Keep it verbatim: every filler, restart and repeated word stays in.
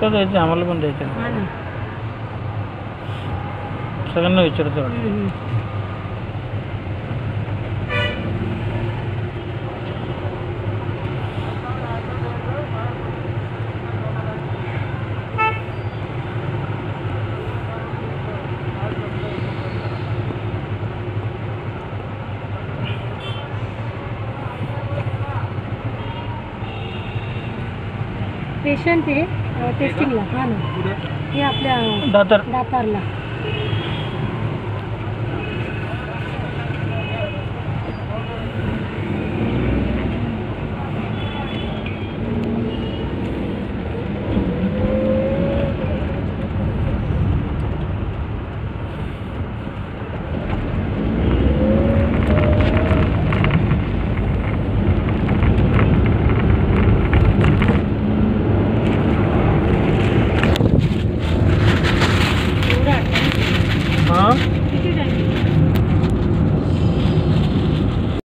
कुठं द्यायचं आम्हाला पण द्यायचं हां ना. सगळ्यांना विचारतो पेशंट आहे टेस्टिंगला. हां ना. हे आपल्या दातर दातारला.